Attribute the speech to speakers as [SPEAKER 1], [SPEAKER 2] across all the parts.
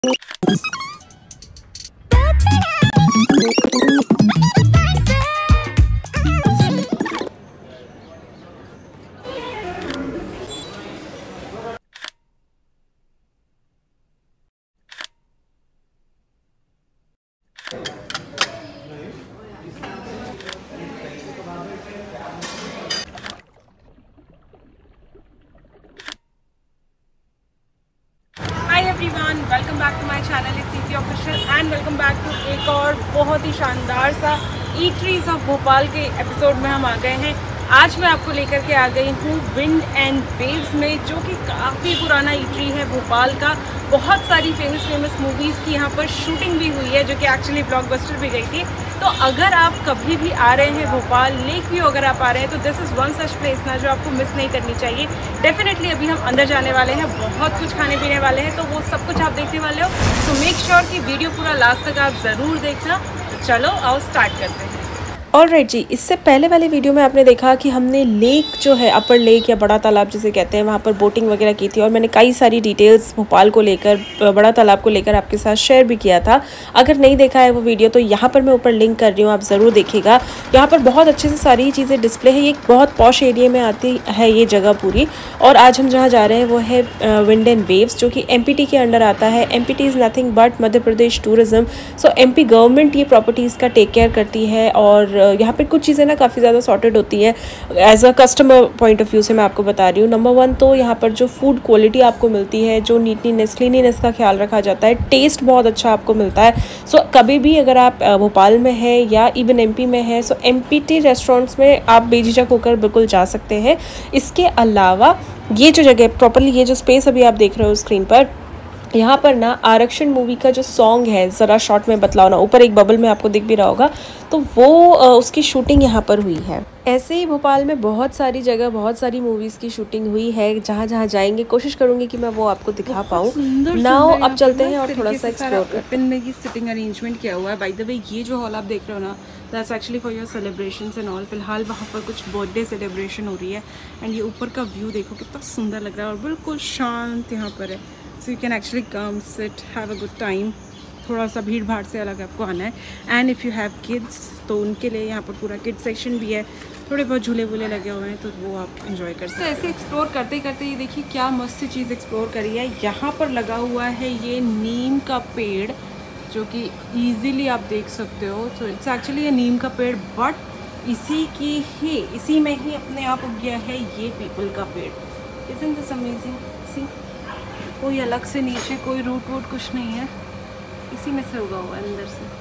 [SPEAKER 1] Welcome back to my channel it's official and welcome back to एक और बहुत ही शानदार सा ईटरीज ऑफ भोपाल के एपिसोड में हम आ गए हैं। आज मैं आपको लेकर के आ गई हूँ विंड एंड वेव्स में, जो कि काफ़ी पुराना ईटरी है भोपाल का। बहुत सारी फेमस मूवीज़ की यहाँ पर शूटिंग भी हुई है, जो कि एक्चुअली ब्लॉकबस्टर भी गई थी। तो अगर आप कभी भी आ रहे हैं भोपाल, लेक व्यू अगर आप आ रहे हैं, तो this is one such place ना जो आपको मिस नहीं करनी चाहिए। डेफिनेटली अभी हम अंदर जाने वाले हैं, बहुत कुछ खाने पीने वाले हैं, तो वो सब कुछ आप देखने वाले हो। तो मेक श्योर कि वीडियो पूरा लास्ट तक आप ज़रूर देखना। तो चलो आओ स्टार्ट करते हैं।
[SPEAKER 2] ऑलराइट जी, इससे पहले वाले वीडियो में आपने देखा कि हमने लेक जो है, अपर लेक या बड़ा तालाब जिसे कहते हैं, वहाँ पर बोटिंग वगैरह की थी और मैंने कई सारी डिटेल्स भोपाल को लेकर, बड़ा तालाब को लेकर आपके साथ शेयर भी किया था। अगर नहीं देखा है वो वीडियो तो यहाँ पर मैं ऊपर लिंक कर रही हूँ, आप ज़रूर देखिएगा। यहाँ पर बहुत अच्छे से सारी चीज़ें डिस्प्ले है। ये एक बहुत पॉश एरिया में आती है ये जगह पूरी। और आज हम जहाँ जा रहे हैं वो है विंड एंड वेव्स, जो कि MPT के अंडर आता है। MPT is nothing but Madhya Pradesh tourism. So MP government ये प्रॉपर्टीज़ का टेक केयर करती है और यहाँ पे कुछ चीज़ें ना काफ़ी ज़्यादा सॉर्टेड होती है। As a customer point of view से मैं आपको बता रही हूँ। नंबर 1 तो यहाँ पर जो फूड क्वालिटी आपको मिलती है, जो नीटनेस क्लीनिनेस का ख्याल रखा जाता है, टेस्ट बहुत अच्छा आपको मिलता है। सो कभी भी अगर आप भोपाल में है या इवन MP में है, सो MPT रेस्टोरेंट्स में आप बेझिझक होकर बिल्कुल जा सकते हैं। इसके अलावा ये जो जगह प्रॉपरली, ये जो स्पेस अभी आप देख रहे हो स्क्रीन पर, यहाँ पर ना आरक्षण मूवी का जो सॉन्ग है, ज़रा शॉर्ट में बतलाओ ना, ऊपर एक बबल में आपको दिख भी रहा होगा, तो वो उसकी शूटिंग यहाँ पर हुई है। ऐसे ही भोपाल में बहुत सारी जगह, बहुत सारी मूवीज़ की शूटिंग हुई है। जहाँ जहाँ जाएंगे कोशिश करूँगी कि मैं वो आपको दिखा पाऊँ। नाउ अब चलते हैं और थोड़ा सा एक्सप्लोर करते हैं।
[SPEAKER 1] ओपन में ये सिटिंग अरेंजमेंट किया हुआ है। बाय द वे ये जो हॉल आप देख रहे हो ना, that's actually for your celebrations and all. फिलहाल वहाँ पर कुछ बर्थडे सेलिब्रेशन हो रही है। एंड ये ऊपर का व्यू देखो कितना सुंदर लग रहा है और बिल्कुल शांत यहाँ पर है। So you can actually come sit have a good time. थोड़ा सा भीड़ भाड़ से अलग आपको आना है। And if you have kids तो उनके लिए यहाँ पर पूरा किड सेक्शन भी है। थोड़े बहुत झूले वूले लगे हुए हैं, तो वो आप एंजॉय कर सकते हैं। ऐसे एक्सप्लोर करते करते ये देखिए क्या मस्त चीज़ एक्सप्लोर करी है। यहाँ पर लगा हुआ है ये नीम का पेड़, जो कि ईजीली आप देख सकते हो। तो इट्स एक्चुअली ये नीम का पेड़, बट इसी में ही अपने आप उग गया है ये पीपल का पेड़। Isn't this amazing? सी, कोई अलग से नीचे कोई रूट वूट कुछ नहीं है, इसी में से उगा हुआ है अंदर से।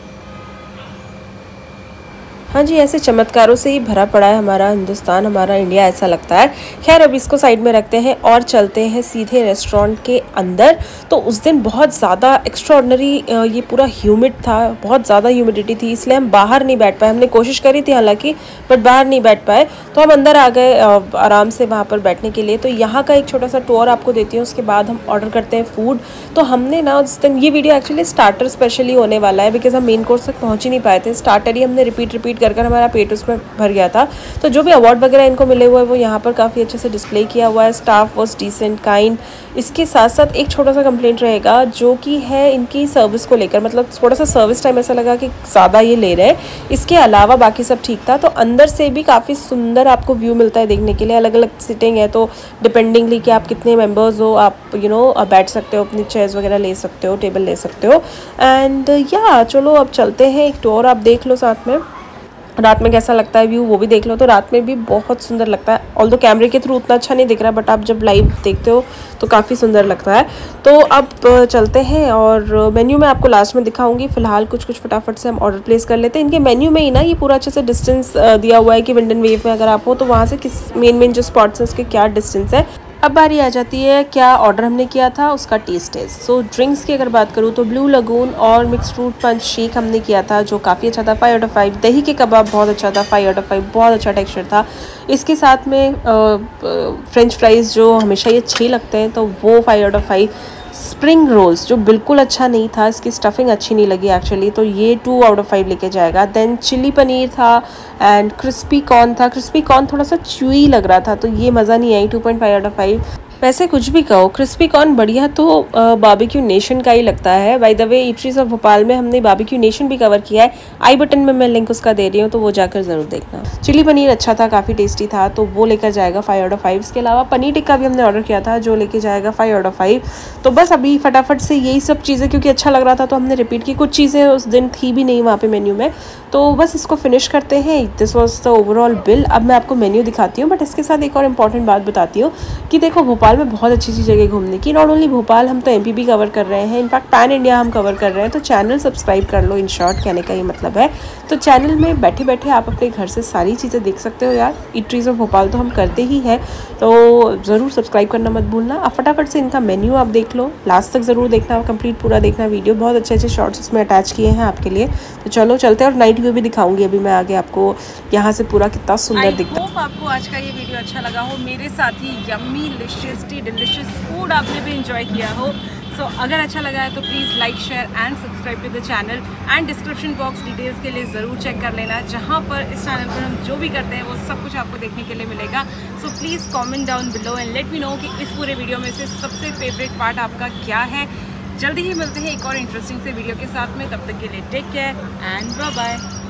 [SPEAKER 2] हाँ जी, ऐसे चमत्कारों से ही भरा पड़ा है हमारा हिंदुस्तान, हमारा इंडिया, ऐसा लगता है। खैर अब इसको साइड में रखते हैं और चलते हैं सीधे रेस्टोरेंट के अंदर। तो उस दिन बहुत ज़्यादा एक्स्ट्राऑर्डिनरी ये पूरा ह्यूमिड था, बहुत ज़्यादा ह्यूमिडिटी थी, इसलिए हम बाहर नहीं बैठ पाए। हमने कोशिश करी थी हालांकि, बट बाहर नहीं बैठ पाए। तो हम अंदर आ गए आराम से वहाँ पर बैठने के लिए। तो यहाँ का एक छोटा सा टूर आपको देती हूँ, उसके बाद हम ऑर्डर करते हैं फूड। तो हमने ना उस दिन, ये वीडियो एक्चुअली स्टार्टर स्पेशली होने वाला है, बिकॉज हम मेन कोर्स तक पहुँच ही नहीं पाए थे। स्टार्टर ही हमने रिपीट कर हमारा पेट उसमें भर गया था। तो जो भी अवार्ड वगैरह इनको मिले हुए हैं वो यहाँ पर काफ़ी अच्छे से डिस्प्ले किया हुआ है। Staff was decent, kind. इसके साथ साथ एक छोटा सा कंप्लेंट रहेगा, जो कि है इनकी सर्विस को लेकर। मतलब थोड़ा सा सर्विस टाइम ऐसा लगा कि ज़्यादा ये ले रहे हैं। इसके अलावा बाकी सब ठीक था। तो अंदर से भी काफ़ी सुंदर आपको व्यू मिलता है देखने के लिए। अलग अलग सिटिंग है, तो डिपेंडिंगली कि आप कितने मेम्बर्स हो, आप बैठ सकते हो, अपनी चेयर्स वगैरह ले सकते हो, टेबल ले सकते हो। एंड या चलो अब चलते हैं, एक टूर आप देख लो साथ में। रात में कैसा लगता है व्यू वो भी देख लो। तो रात में भी बहुत सुंदर लगता है, ऑल्दो कैमरे के थ्रू उतना अच्छा नहीं दिख रहा, बट आप जब लाइव देखते हो तो काफ़ी सुंदर लगता है। तो अब चलते हैं और मेन्यू में आपको लास्ट में दिखाऊंगी। फिलहाल कुछ फटाफट से हम ऑर्डर प्लेस कर लेते हैं। इनके मेन्यू में ही ना ये पूरा अच्छे से डिस्टेंस दिया हुआ है कि विंड एंड वेव में अगर आप हो तो वहाँ से किस मेन जो स्पॉट्स हैं उसके क्या डिस्टेंस है। अब बारी आ जाती है क्या ऑर्डर हमने किया था उसका टेस्ट टेस्ट। सो ड्रिंक्स की अगर बात करूँ तो ब्लू लगून और मिक्स फ्रूट पंच शेक हमने किया था, जो काफ़ी अच्छा था, 5 आउट ऑफ 5। दही के कबाब बहुत अच्छा था, 5 आउट ऑफ 5, बहुत अच्छा टेक्सचर था। इसके साथ में फ्रेंच फ्राइज़ जो हमेशा ये अच्छे लगते हैं, तो वो 5 आउट ऑफ 5। स्प्रिंग रोल्स जो बिल्कुल अच्छा नहीं था, इसकी स्टफिंग अच्छी नहीं लगी एक्चुअली, तो ये 2 आउट ऑफ 5 लेके जाएगा। देन चिली पनीर था एंड क्रिस्पी कॉर्न था। क्रिस्पी कॉर्न थोड़ा सा च्यूई लग रहा था, तो ये मज़ा नहीं आई, 2.5 आउट ऑफ 5। वैसे कुछ भी कहो, क्रिस्पी कॉर्न बढ़िया तो बारबेक्यू नेशन का ही लगता है। By the way eateries of Bhopal में हमने बारबेक्यू नेशन भी कवर किया है, आई बटन में मैं लिंक उसका दे रही हूँ, तो वो जाकर ज़रूर देखना। चिली पनीर अच्छा था, काफ़ी टेस्टी था, तो वो लेकर जाएगा 5 आउट ऑफ 5। इसके अलावा पनीर टिक्का भी हमने ऑर्डर किया था, जो लेके जाएगा 5 आउट ऑफ 5। तो बस अभी फटाफट से यही सब चीज़ें, क्योंकि अच्छा लग रहा था तो हमने रिपीट की। कुछ चीज़ें उस दिन थी भी नहीं वहाँ पे मेन्यू में, तो बस इसको फिनिश करते हैं। This was the overall bill. अब मैं आपको मेन्यू दिखाती हूँ, बट इसके साथ एक और इम्पॉर्टेंट बात बताती हूँ कि देखो भोपाल में बहुत अच्छी अच्छी जगह घूमने की। नॉट ओनली भोपाल, हम तो एमपी भी कवर कर रहे हैं, इनफैक्ट पैन इंडिया हम कवर कर रहे हैं। तो चैनल सब्सक्राइब कर लो, इन शॉर्ट कहने का ये मतलब है। तो चैनल में बैठे बैठे आप अपने घर से सारी चीज़ें देख सकते हो यार। ईटरीज ऑफ भोपाल तो हम करते ही हैं, तो ज़रूर सब्सक्राइब करना मत भूलना। अब फटाफट से इनका मेन्यू आप देख लो, लास्ट तक ज़रूर देखना, कंप्लीट पूरा देखना वीडियो। बहुत अच्छे अच्छे शॉर्ट्स इसमें अटैच किए हैं आपके लिए। तो चलो चलते हैं, और नाइट व्यू भी दिखाऊंगी अभी मैं आगे आपको यहाँ से पूरा कितना सुंदर दिखता है।
[SPEAKER 1] होप आपको आज का ये वीडियो अच्छा लगा हो, मेरे साथ ही यम्मी डिलिशियस फूड आपने भी इंजॉय किया हो। सो अगर अच्छा लगा है तो please like share and subscribe to the channel, and description box details के लिए ज़रूर चेक कर लेना, जहाँ पर इस चैनल पर हम जो भी करते हैं वो सब कुछ आपको देखने के लिए मिलेगा। So please comment down below and let me know कि इस पूरे वीडियो में से सबसे फेवरेट पार्ट आपका क्या है। जल्दी ही मिलते हैं एक और इंटरेस्टिंग से वीडियो के साथ में, तब तक के लिए take care and bye bye.